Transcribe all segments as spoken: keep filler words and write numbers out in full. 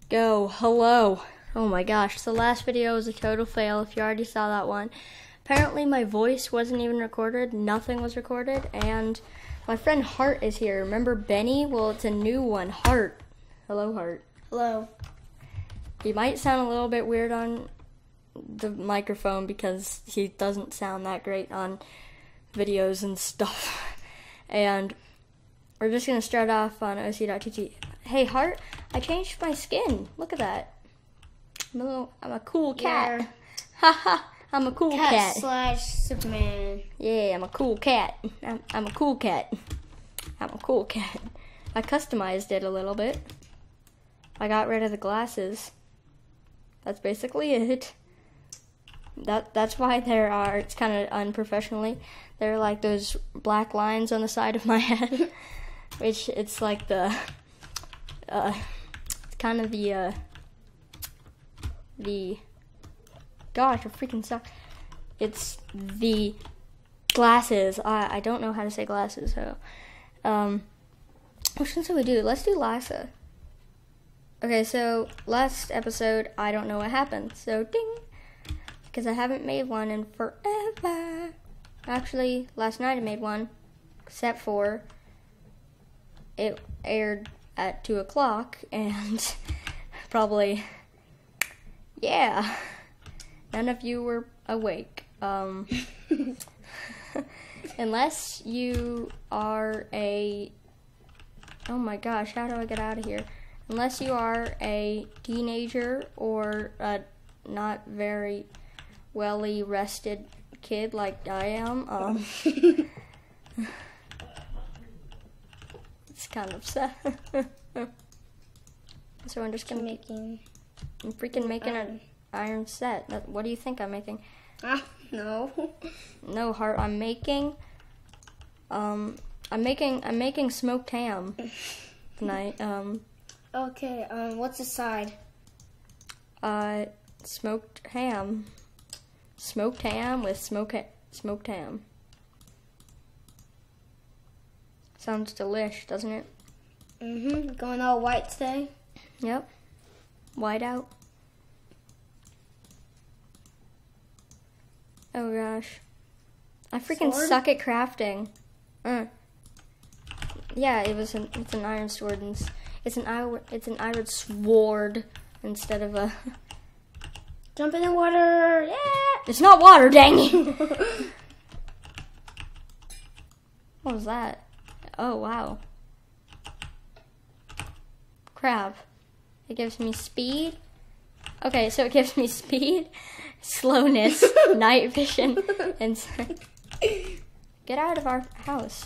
go. Hello. Oh my gosh, the last video was a total fail if you already saw that one. Apparently my voice wasn't even recorded, nothing was recorded, and my friend Hart is here. Remember Benny? Well, it's a new one, Hart. Hello, Hart. Hello. He might sound a little bit weird on the microphone because he doesn't sound that great on videos and stuff. And we're just going to start off on O C dot T T. Hey, Hart, I changed my skin. Look at that. I'm a, little, I'm a cool cat. Haha, I'm a cool cat. Cat slash Superman. Yeah, I'm a cool cat. I'm, I'm a cool cat. I'm a cool cat. I customized it a little bit. I got rid of the glasses. That's basically it. That That's why there are, it's kind of unprofessionally, there are like those black lines on the side of my head. Which it's like the, uh, it's kind of the, uh, the, gosh, I freaking suck. It's the glasses. I, I don't know how to say glasses, so, um, which one should we do? Let's do Lisa. Okay, so last episode, I don't know what happened, so ding, because I haven't made one in forever. Actually, last night I made one, except for it aired at two o'clock, and probably, yeah, none of you were awake. Um, unless you are a, oh my gosh, how do I get out of here? Unless you are a teenager or a not very welly rested kid like I am, um, it's kind of sad. So I'm just gonna making. I'm freaking making um, an iron set. What do you think I'm making? Ah, no. No, Hart. I'm making. Um, I'm making. I'm making smoked ham tonight. Um. Okay. Um. What's the side? Uh, smoked ham. Smoked ham with smoke ha smoked ham. Sounds delish, doesn't it? Mm-hmm. Going all white today. Yep. White out. Oh gosh. I freaking Sword? suck at crafting. Uh. Yeah, it was an it's an iron sword and it's an iron it's an iron sword instead of a Jump in the water. Yeah. It's not water, dang it. What was that? Oh wow. Crap. It gives me speed. Okay, so it gives me speed, slowness, night vision, and get out of our house.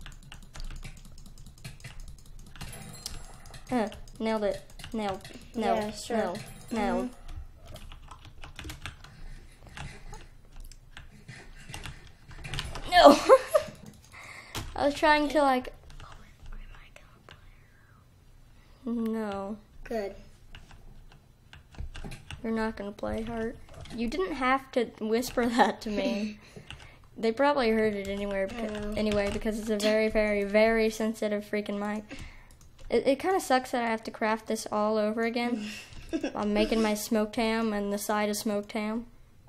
Uh, nailed it. Nailed. Nailed. Yeah, sure. Nailed. Nailed. Mm-hmm. No. I was trying to like. No. Good. You're not gonna play, Hart. You didn't have to whisper that to me. They probably heard it anywhere because, anyway because it's a very, very, very sensitive freaking mic. It, it kind of sucks that I have to craft this all over again. I'm making my smoked ham and the side of smoked ham.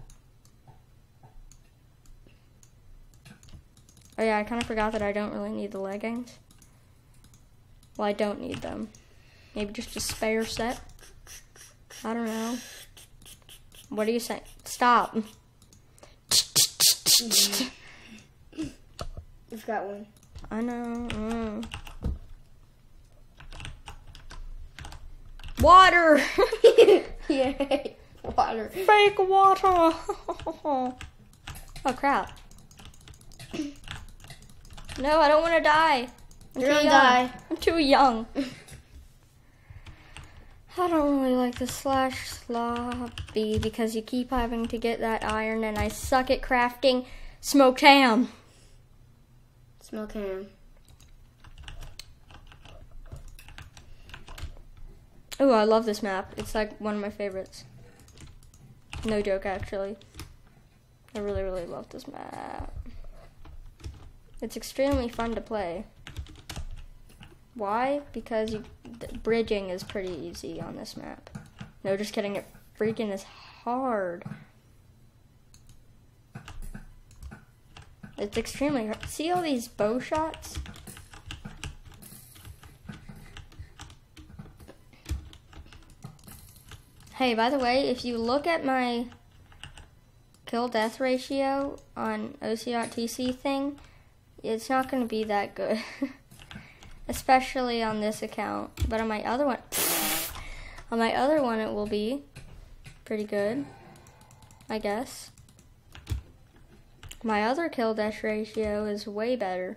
Oh yeah, I kind of forgot that I don't really need the leggings. Well, I don't need them. Maybe just a spare set. I don't know. What are you saying? Stop. You've got one. I know. Mm. Water! Yay. Water. Fake water! Oh crap. No, I don't want to die. I'm You're too gonna young. die. I'm too young. I don't really like the slash sloppy because you keep having to get that iron and I suck at crafting smoked ham. Smoke ham. Oh, I love this map. It's like one of my favorites. No joke, actually. I really, really love this map. It's extremely fun to play. Why? Because you, the bridging is pretty easy on this map. No, just kidding. It freaking is hard. It's extremely hard. See all these bow shots? Hey, by the way, if you look at my kill death ratio on O C dot T C thing, it's not going to be that good. Especially on this account. But on my other one, on my other one it will be pretty good, I guess. My other kill death ratio is way better.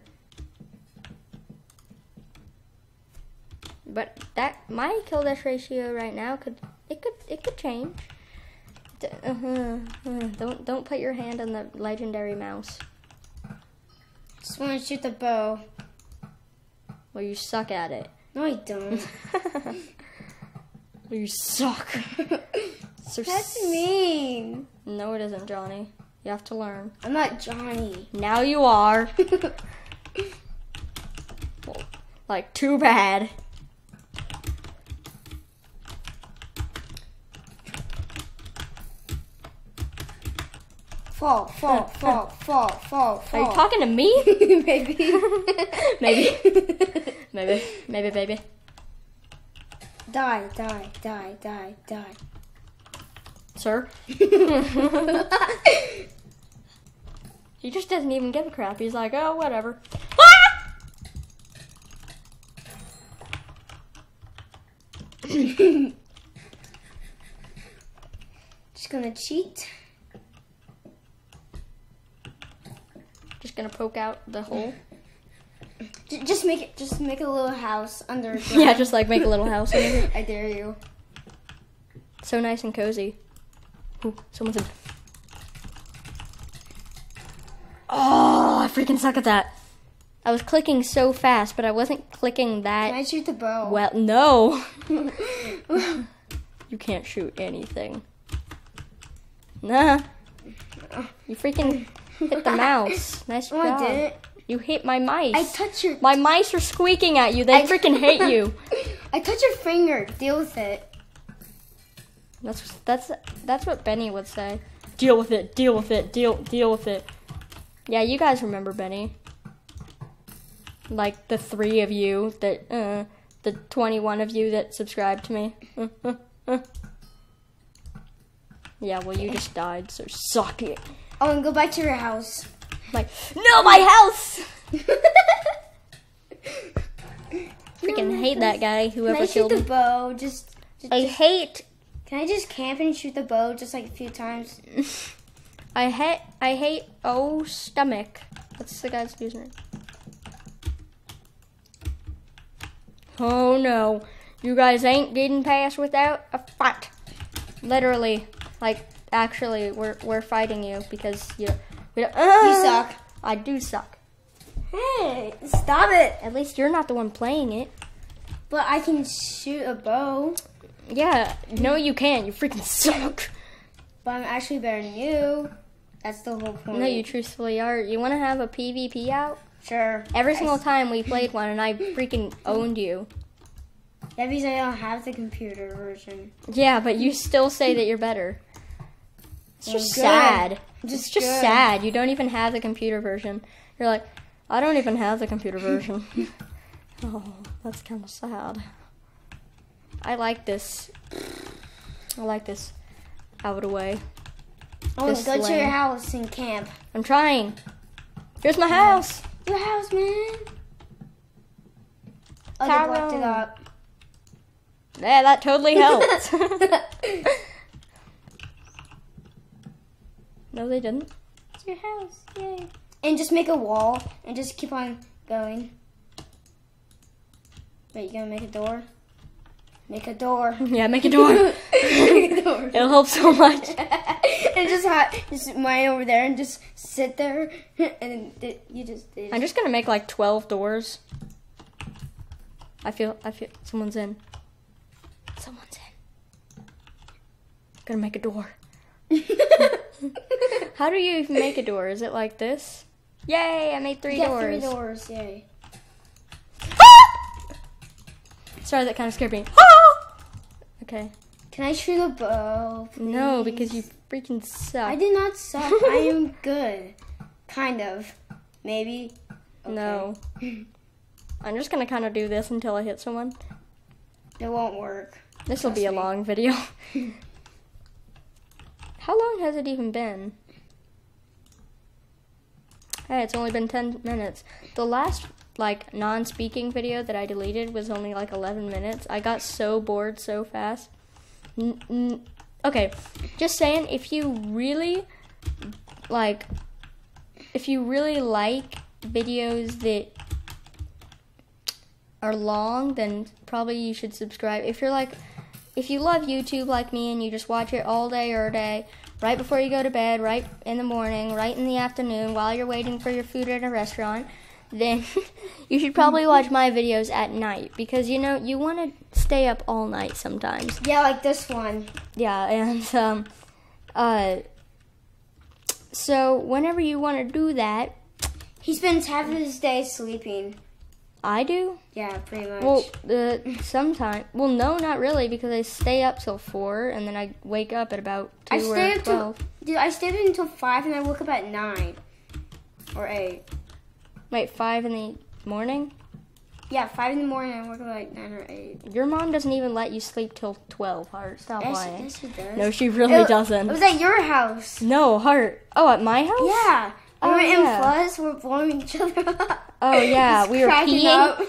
But that my kill death ratio right now could it could it could change. Uh-huh, uh, don't don't put your hand on the legendary mouse. Just want to shoot the bow. Well, you suck at it. No, I don't. Well, you suck. So That's mean. No, it isn't, Johnny. You have to learn. I'm not Johnny. Now you are. Well, like, too bad. Fall, fall, fall, fall, fall, fall. Are you talking to me? Maybe. Maybe. Maybe. Maybe, baby. Die, die, die, die, die. Sir? He just doesn't even give a crap. He's like, oh, whatever. Just gonna cheat. Just gonna poke out the hole. J- just make it. Just make a little house under. Yeah, just like make a little house. I dare you. So nice and cozy. Ooh, someone's in. Oh, I freaking suck at that. I was clicking so fast, but I wasn't clicking that. Can I shoot the bow? Well, no. You can't shoot anything. Nah. You freaking hit the mouse. Nice Oh, job. I didn't. You hit my mice. I touched your. My mice are squeaking at you. They I- freaking hate you. I touched your finger. Deal with it. That's that's that's what Benny would say. Deal with it. Deal with it. Deal deal with it. Yeah, you guys remember Benny. Like the three of you that, uh, the twenty-one of you that subscribed to me. Uh, uh, uh. Yeah, well, you just died, so suck it. Oh, and go back to your house. Like, no, my house! Freaking No, hate that guy, Can whoever I shoot killed the him. bow? Just, just, I just- hate, Can I just camp and shoot the bow just like a few times? I hate, I hate, oh, stomach. That's the guy's username. Oh no, you guys ain't getting past without a fight. Literally, like, actually, we're we're fighting you because you we don't. You suck. I do suck. Hey, stop it! At least you're not the one playing it. But I can shoot a bow. Yeah, no, you can't. You freaking suck. But I'm actually better than you. That's the whole point. No, you truthfully are. You want to have a PvP out? Sure. Every I- single time we played one, and I freaking owned you. That means I don't have the computer version. Yeah, but you still say that you're better. It's just Good. sad. Just It's just good. sad. You don't even have the computer version. You're like, I don't even have the computer version. Oh, that's kind of sad. I like this. I like this out of the way. Oh, This go to lane. your house and camp. I'm trying. Here's my house. Your house, man. Oh, they blocked it Tyrone. up. Yeah, that totally helped. No, they didn't. It's your house, yay. And just make a wall and just keep on going. Wait, you gonna make a door? Make a door. Yeah, make a door. Make a door. It'll help so much. and just have just mine over there and just sit there and then you just. I'm just gonna make like twelve doors. I feel, I feel, someone's in. Someone's in. Gonna make a door. How do you even make a door? Is it like this? Yay, I made three You got doors. three doors, yay. Sorry, that kind of scared me. Ah! Okay. Can I shoot a bow, please? No, because you freaking suck. I did not suck. I am good. Kind of. Maybe. Okay. No. I'm just gonna kind of do this until I hit someone. It won't work. This will be a me. long video. How long has it even been? Hey, it's only been ten minutes. The last, like, non-speaking video that I deleted was only, like, eleven minutes. I got so bored so fast. N- n- okay, just saying, if you really, like, if you really like videos that are long, then probably you should subscribe. If you're like, if you love YouTube like me and you just watch it all day or day, right before you go to bed, right in the morning, right in the afternoon, while you're waiting for your food at a restaurant, then you should probably watch my videos at night, because, you know, you want to stay up all night sometimes. Yeah, like this one. Yeah, and, um, uh, so whenever you want to do that, He spends half of his day sleeping. I do. Yeah, pretty much. Well, uh, sometimes. Well, no, not really, because I stay up till four, and then I wake up at about two I or stayed up till, twelve. dude, I stayed until five, and I woke up at nine or eight. Wait, five in the morning? Yeah, five in the morning. I woke up at like nine or eight. Your mom doesn't even let you sleep till twelve, Heart. Stop Yes, lying. yes, she does. No, she really It- doesn't. It was at your house. No, Heart. Oh, at my house? Yeah. We Oh, were in yeah. Plus. We're blowing each other up. Oh, yeah, Just we were cracking peeing. up.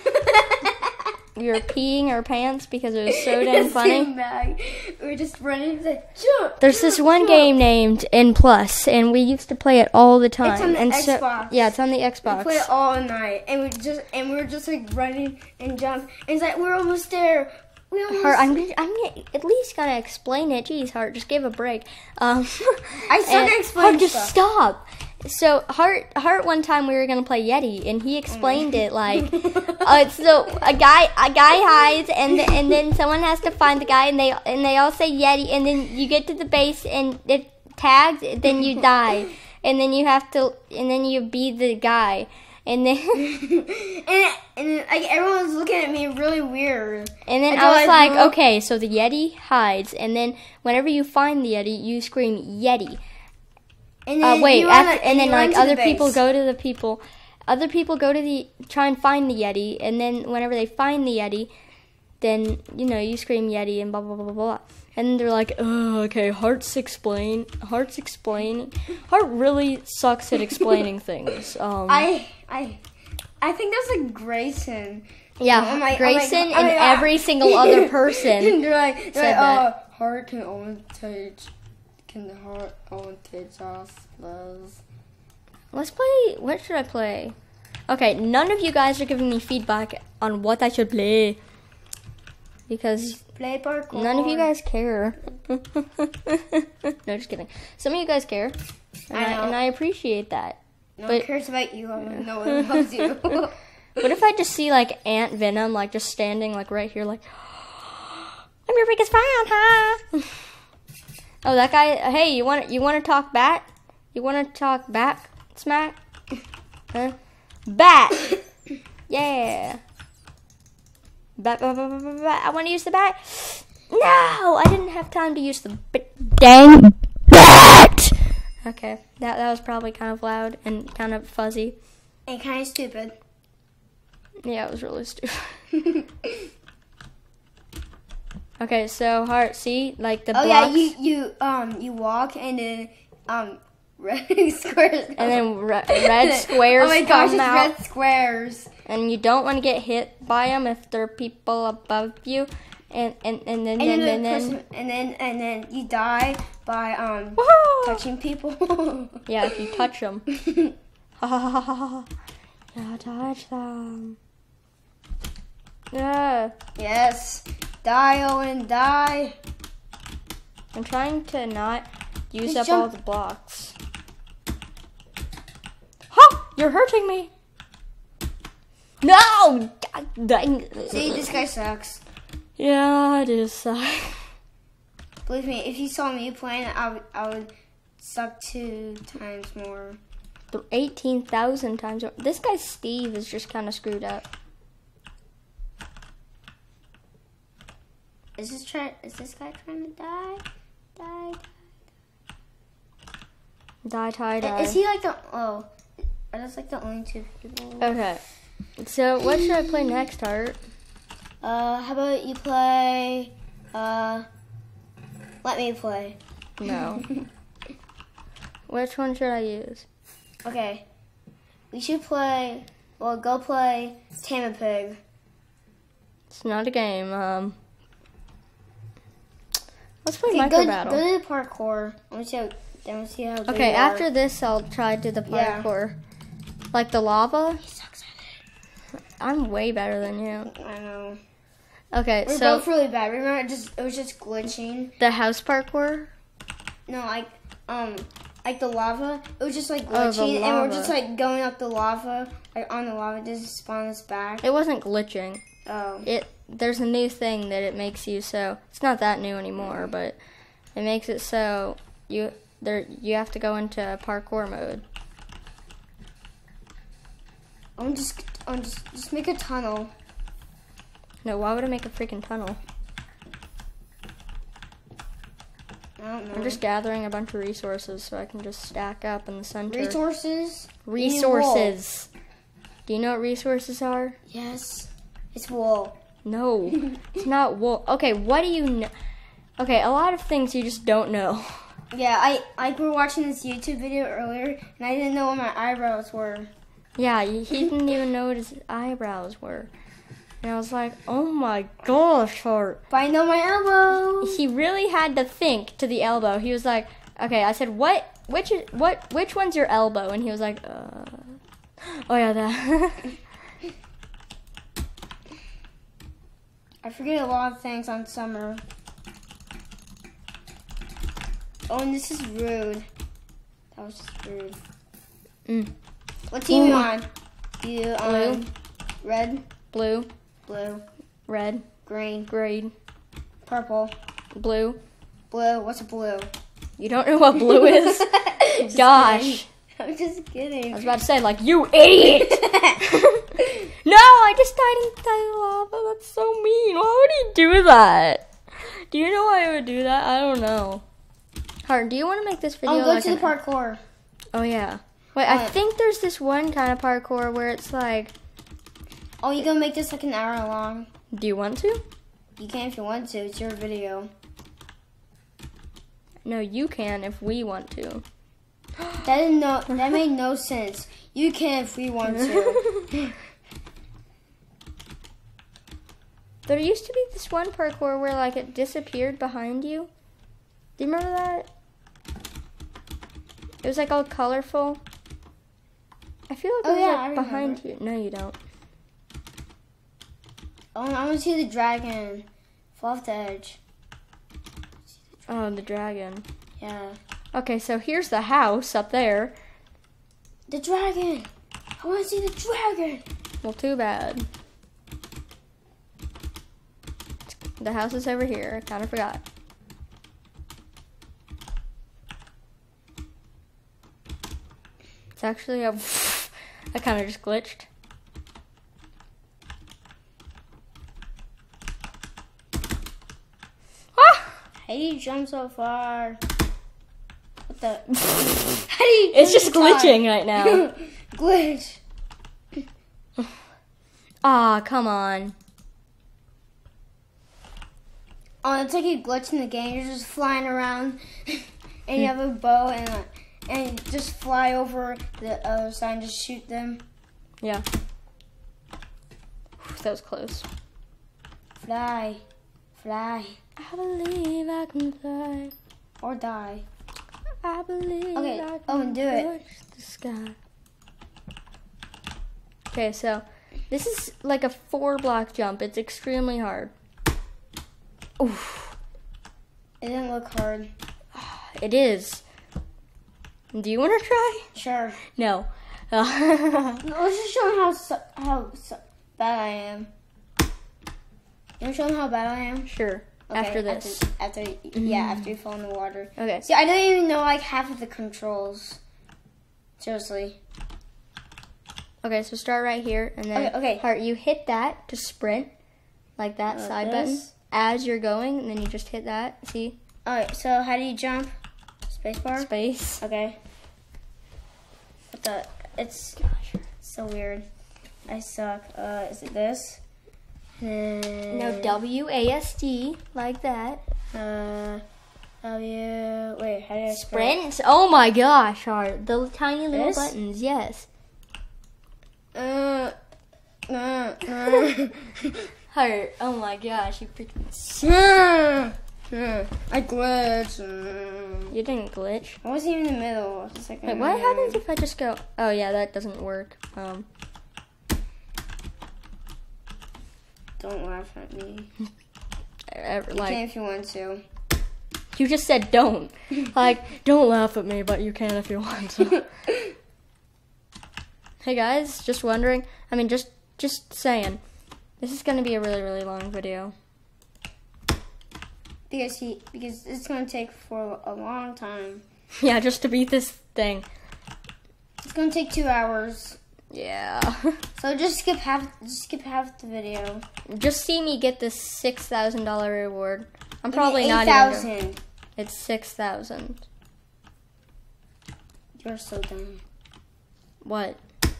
We were peeing our pants because it was so damn funny. Bag. We were just running. Like, jump. There's this jump, one jump. game named N Plus, and we used to play it all the time. It's on the and so, Xbox. Yeah, it's on the We Xbox. played it all night, and we just and we were just like running and jump. And it's like we're almost there. We almost. Heart, I'm gonna, I'm gonna, at least gonna explain it. Jeez, Heart, just give a break. Um, I suck and- at explaining Heart, just stuff. stop. So Heart, Heart, one time we were gonna play Yeti, and he explained it like, uh, so a guy, a guy hides, and and then someone has to find the guy, and they and they all say Yeti, and then you get to the base, and it tags, then you die, and then you have to, and then you be the guy. And then, and and like everyone was looking at me really weird. and then Until I was I like, grew up- okay, so the Yeti hides, and then whenever you find the Yeti, you scream Yeti. And Uh, then wait, you run, after, and then you run like to the other people base. go to the people, other people go to the try and find the Yeti, and then whenever they find the Yeti, then you know you scream Yeti and blah blah blah blah blah, and they're like, oh, okay, Heart's explain, Heart's explaining, Heart really sucks at explaining things. Um, I I I think that's like Grayson. yeah, I'm like- I'm Grayson like- I'm and like, ah. every single other person. they're like, they're said like, oh, Heart can only teach. Can the Heart only teach us love? Let's play. What should I play? Okay, none of you guys are giving me feedback on what I should play because Play parkour. none of you guys care. No, just kidding. Some of you guys care, and I I, know. and I appreciate that. No but- one cares about you. No one loves you. What if I just see like Aunt Venom like just standing like right here, like I'm your biggest fan, huh? Oh, that guy. Hey, you want you want to talk back? You want to talk back, smack? Huh? Bat. Yeah. Bat, bat, bat, bat, bat, bat. I want to use the bat. No, I didn't have time to use the b- dang bat. Okay, that that was probably kind of loud and kind of fuzzy. and kind of stupid. Yeah, it was really stupid. Okay, so Heart, see, like the Oh blocks, yeah, you you um you walk and then um red squares. and then re- red squares Oh my gosh, come it's out, red squares. and you don't want to get hit by them if there are people above you, and and and then And and then, then, the then, person, and then and then you die by um Woohoo! touching people. Yeah, if you touch them. Yeah, touch them. Yeah, Yes, die Owen, die. I'm trying to not use Just up jump. all the blocks. Huh! You're hurting me. No! God dang. See, this guy sucks. Yeah, it is. Uh, Believe me, if you saw me playing, I would I would suck two times more. eighteen thousand times. This guy Steve is just kind of screwed up. Is this try? Is this guy trying to die? Die. Die, tie, die. Is he like the? Oh, are those like the only two people? Okay. So what should I play next, Heart? Uh, how about you play? Uh, let me play. No. Which one should I use? Okay. We should play. Well, go play Tame a Pig. It's not a game. Um. Let's play Okay, Micro go, Battle. go to the parkour. Let me see how. Let me see how. good Okay, you after are. this, I'll try to do the Yeah. parkour. Like the lava. He sucks at I'm way better than you. it. I know. Okay, We're so both really bad. Remember, it just it was just glitching. the house parkour. No, like um, like the lava. It was just like Oh, the glitching, and we're lava. just like going up the lava, like on the lava, just spawn us back. It wasn't glitching. Oh, It there's a new thing that it makes you so it's not that new anymore, but it makes it so you there you have to go into parkour mode. I'm just, I'm just, just make a tunnel. No, why would I make a freaking tunnel? I don't know. I'm just gathering a bunch of resources so I can just stack up in the center. Resources. Resources. Do you know what resources are? Yes, it's wool. No, it's not wool. Okay, what do you know? Okay, a lot of things you just don't know. Yeah, I, I were watching this YouTube video earlier, and I didn't know what my eyebrows were. Yeah, he didn't even know what his eyebrows were. And I was like, oh my gosh, Heart. But I know my elbows. He really had to think to the elbow. He was like, okay, I said, what, which, is, what, which one's your elbow? And he was like, uh, oh yeah, that. I forget a lot of things on summer. Oh, and this is rude. That was just rude. Mm. What team Ooh. you on? You on red, Blue, blue, red, green, green, purple, blue. blue. What's a blue? You don't know what blue is? Just Gosh. kidding. I'm just kidding. I was about to say, like, you idiot! No, I just died in the lava. That's so mean. Why would he do that? Do you know why I would do that? I don't know. Heart, do you want to make this video? I'll go like to the an- parkour. Oh, yeah. Wait, I What? think there's this one kind of parkour where it's like, Oh, you gonna make this like an hour long? do you want to? You can if you want to. It's your video. No, you can if we want to. That didn't no. That made no sense. You can if we want to. There used to be this one parkour where like it disappeared behind you. Do you remember that? It was like all colorful. I feel like Oh, it was yeah, like I remember. behind you. No, you don't. Oh, I want to see the dragon. Fall off the edge. Oh, the dragon. Yeah. Okay, so here's the house up there. The dragon. I want to see the dragon. Well, too bad. The house is over here. I kind of forgot. It's actually a... I kind of just glitched. Ah! How do you jump so far? What the? How do you? It's jump just so far? glitching right now. Glitch. Ah, come on. Oh, it's like you glitch in the game. You're just flying around, and you have a bow and a, and just fly over the other side and just shoot them. Yeah. That was close. Fly, fly, I believe I can fly. or die. I believe Okay, I can oh, and do it. touch the sky. Okay, so this is like a four block jump. It's extremely hard. Oof. It didn't look hard. It is. Do you want to try? Sure. No. No, let's just show them how su- how su- bad I am. You want to show them how bad I am? Sure. Okay, After this. After, after yeah, after you fall in the water. Okay. See, I don't even know like half of the controls. Seriously. Okay, so start right here, and then Okay, okay. Heart, you hit that to sprint, like that Uh, side this, as you're going, and then you just hit that. See? Alright, so how do you jump? Spacebar? Space. Okay. What the? It's so weird. I suck. Uh, is it this? No, W A S D, like that. Uh, W. Wait, how do I spell it? Sprint. Oh my gosh, Heart. The tiny little This? buttons. Yes. Uh, uh, uh. Heart. Oh my gosh, you freaking. Uh, uh, I glitched. Uh, You didn't glitch. I wasn't even in the middle. I was just like, Wait, what happens if I just go? Oh yeah, that doesn't work. Um. Don't laugh at me. Ever, You like can if you want to. you just said, don't. Like, don't laugh at me, but you can if you want to. Hey guys, just wondering. I mean, just just saying. This is gonna be a really really long video. Because he, because it's gonna take for a long time. Yeah, just to beat this thing. It's gonna take two hours. Yeah. So just skip half, just skip half the video. Just see me get this six thousand dollar reward. I'm Look at probably not eight even. Gonna, thousand. it's six thousand. You're so dumb. What?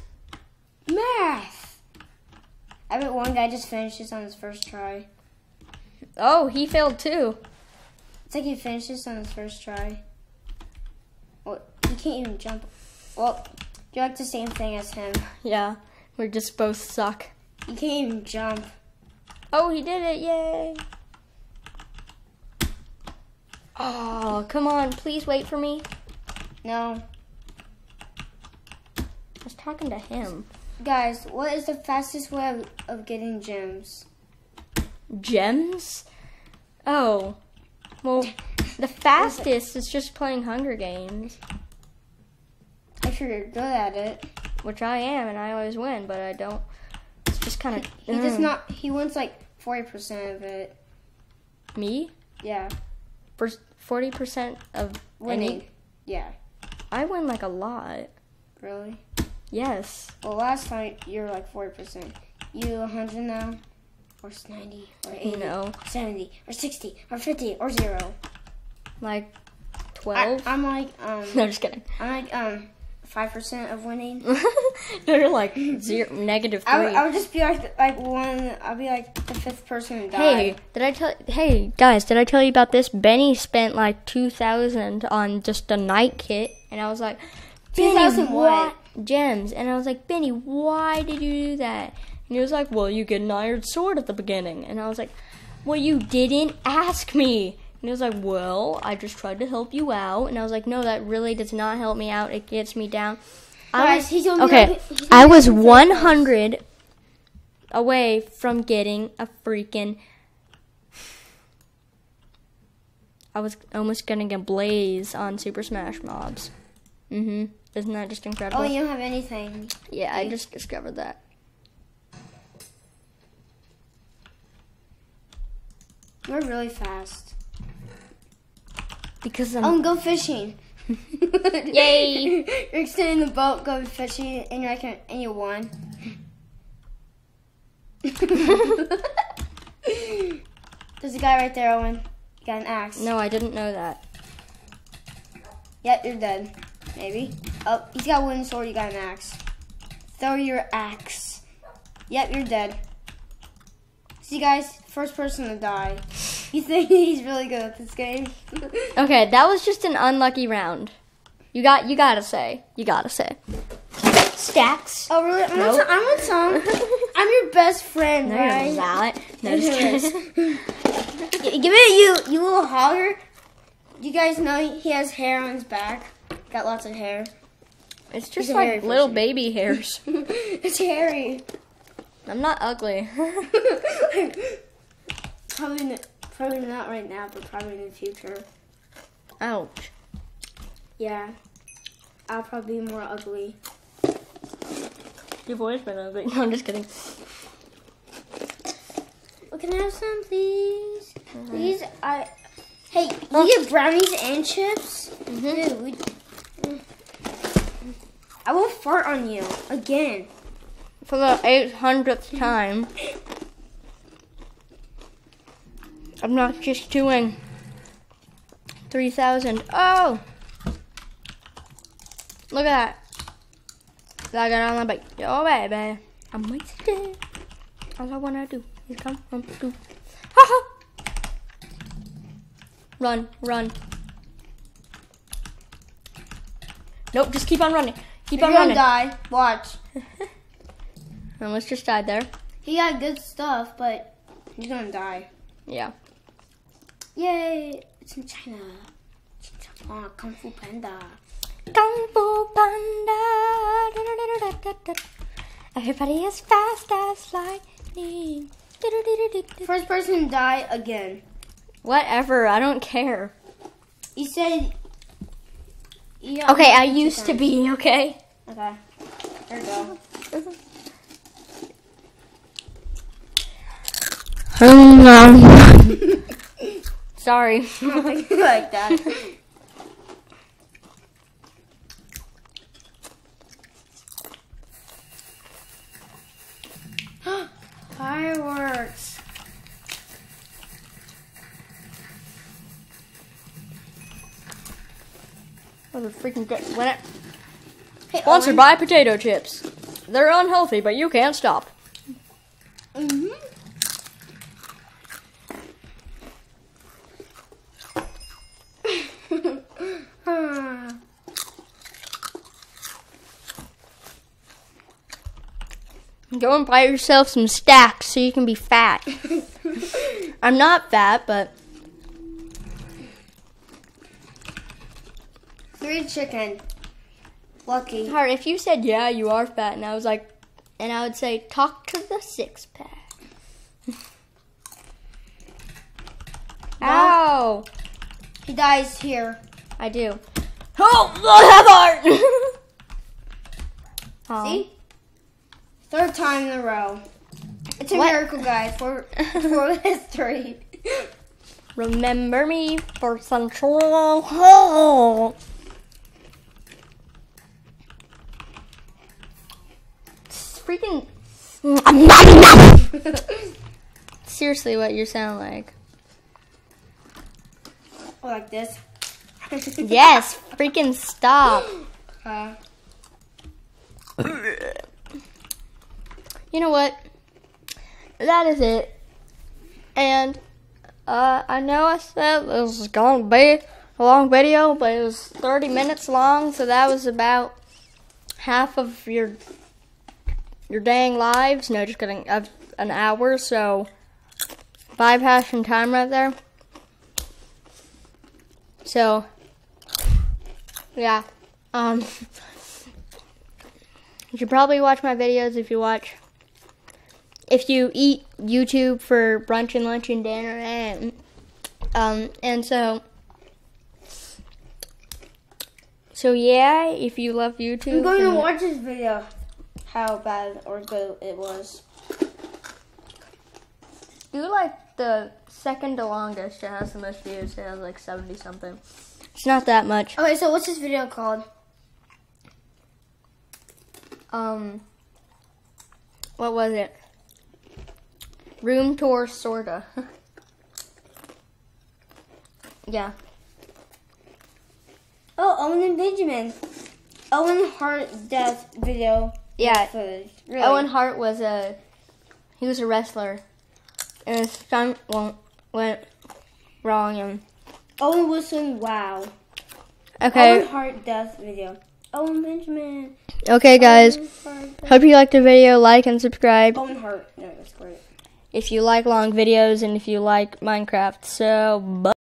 Math. I bet one guy just finished this on his first try. Oh, he failed too. It's like he finished this on his first try. Well, he can't even jump. Well, you're like the same thing as him. Yeah, we just both suck. You can't even jump. Oh, he did it! Yay! Oh, come on! Please wait for me. No. I was talking to him. Guys, what is the fastest way of, of getting gems? Gems? Oh, well, the fastest is just playing Hunger Games, If you're good at it. which I am, and I always win, but I don't. It's just kind of. He does not, he wins like forty percent of it. Me? Yeah. For forty percent of Winning. any. Yeah. I win like a lot. Really? Yes. Well, last time you were like forty percent. You one hundred now? Or ninety? Or eighty? No. seventy? Or sixty? Or fifty? Or zero? Like I, twelve? I'm like, um, No, just kidding. I'm like, um, five percent of winning. They're like zero, negative three. I would, I would just be like, like one, I'll be like the fifth person to die. Hey, did I tell? Hey, guys, did I tell you about this? Benny spent like two thousand on just a night kit, and I was like, Benny, two thousand what? Gems, and I was like, Benny, why did you do that? And he was like, well, you get an iron sword at the beginning, and I was like, well, you didn't ask me. And he was like, well, I just tried to help you out, and I was like, no, that really does not help me out. It gets me down. I Guys, was, he's only okay, like- he's only I was like one hundred away from getting a freaking. I was almost gonna get Blaze on Super Smash Mobs. Mm-hmm. Isn't that just incredible? Oh, you don't have anything. Yeah, I just discovered that. You're really fast. Because I'm. Oh, go fishing. Yay! You're extending the boat, go fishing, and you're like, and you won. There's a guy right there, Owen. You got an axe. No, I didn't know that. Yep, you're dead. Maybe. Oh, he's got a wooden sword, you got an axe. Throw your axe. Yep, you're dead. See, guys, first person to die. You think he's really good at this game? Okay, that was just an unlucky round. You got. You gotta say. You gotta say. Stacks. Oh, really? I want Nope. some. I want some. I'm your best friend, No, right? you're not. No, Yes, just it kidding. G- Give it, you, you little hogger. You guys know he has hair on his back. Got lots of hair. It's just He's a hairy like little person. baby hairs. It's hairy. I'm not ugly. Probably, n- probably not right now, but probably in the future. Ouch. Yeah, I'll probably be more ugly. You've always been ugly. No, I'm just kidding. Well, can I have some, please? Mm-hmm. Please, I. Hey, Oh. you get brownies and chips? Mhm. Dude, we, I will fart on you again. For the eight hundredth time. I'm not just doing three thousand. Oh! Look at that. I got on the bike. Oh, baby. I'm wasted. All I want to do is come from school. Ha ha! Run, run. Nope, just keep on running. Keep You're on gonna running. die. Watch. Almost just died there. He got good stuff, but he's gonna die. Yeah. Yay! It's in China. Oh, Kung Fu Panda. Kung Fu Panda. Da, da, da, da, da, da. Everybody as fast as lightning. Da, da, da, da, da, da. First person to die again. Whatever, I don't care. He said. Yeah, Okay, I used to be, okay? Okay. There we go. Sorry. Like that. Fireworks. What a freaking good when it Hey, sponsored Owen. by potato chips. They're unhealthy, but you can't stop. Mhm. Go and buy yourself some stacks so you can be fat. I'm not fat, but Three chicken. Lucky. Heart, if you said yeah, you are fat, and I was like, and I would say, talk to the six pack. Ow! He dies here. I do. Oh, Heart! Oh. See? Third time in a row. It's a What? miracle, guys. For for history. Remember me for Central Hall. Freaking. Seriously, what you sound like. Or like this. Yes, freaking stop. Uh, You know what? That is it. And uh, I know I said this was going to be a long video, but it was thirty minutes long, so that was about half of your your dang lives. No, just kidding. Of an hour, so bypassing time right there. So, yeah. Um, you should probably watch my videos if you watch. If you eat YouTube for brunch and lunch and dinner, and um, and so, so yeah, if you love YouTube, I'm going to and- watch this video. How bad or good it was. do like the second to longest. It has the most views. It has like seventy something. It's not that much. Okay, so what's this video called? Um, what was it? Room tour, sorta. Yeah. Oh, Owen and Benjamin. Owen Hart death video. Yeah. Footage. Really? Owen Hart was a, he was a wrestler, and his stunt went, went wrong, and Owen Wilson. Wow. okay, Owen Hart death video. Owen Benjamin. okay, guys. Owen Hart death- Hope you liked the video. Like and subscribe Owen Hart. No, that's great. if you like long videos and if you like Minecraft. So, bye.